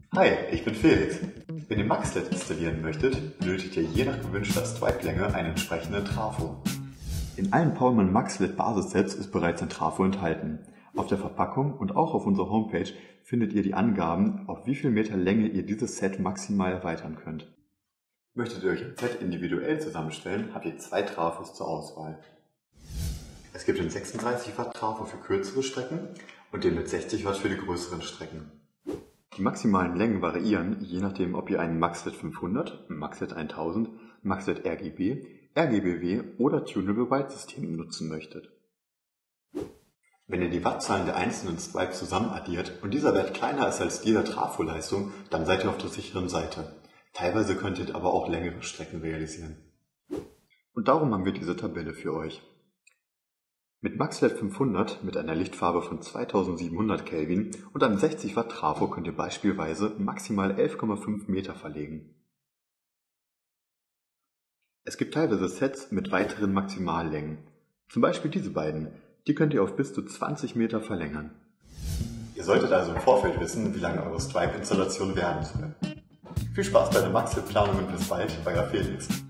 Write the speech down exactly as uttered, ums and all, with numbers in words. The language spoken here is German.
Hi, ich bin Felix. Wenn ihr MaxLED installieren möchtet, benötigt ihr je nach gewünschter Stripe-Länge einen entsprechenden Trafo. In allen Paulmann MaxLED Basissets ist bereits ein Trafo enthalten. Auf der Verpackung und auch auf unserer Homepage findet ihr die Angaben, auf wie viel Meter Länge ihr dieses Set maximal erweitern könnt. Möchtet ihr euch ein Set individuell zusammenstellen, habt ihr zwei Trafos zur Auswahl. Es gibt den sechsunddreißig Watt Trafo für kürzere Strecken und den mit sechzig Watt für die größeren Strecken. Die maximalen Längen variieren, je nachdem, ob ihr einen MaxLED fünfhundert, MaxLED tausend, MaxLED R G B, R G B W oder Tunable White System nutzen möchtet. Wenn ihr die Wattzahlen der einzelnen Stripes zusammen addiert und dieser Wert kleiner ist als dieser Trafo-Leistung, dann seid ihr auf der sicheren Seite. Teilweise könnt ihr aber auch längere Strecken realisieren. Und darum haben wir diese Tabelle für euch. Mit MaxLED fünfhundert mit einer Lichtfarbe von zweitausendsiebenhundert Kelvin und einem sechzig Watt Trafo könnt ihr beispielsweise maximal elf Komma fünf Meter verlegen. Es gibt teilweise Sets mit weiteren Maximallängen. Zum Beispiel diese beiden. Die könnt ihr auf bis zu zwanzig Meter verlängern. Ihr solltet also im Vorfeld wissen, wie lange eure Stripe-Installation werden soll. Viel Spaß bei der MaxLED-Planung und bis bald, euer Felix.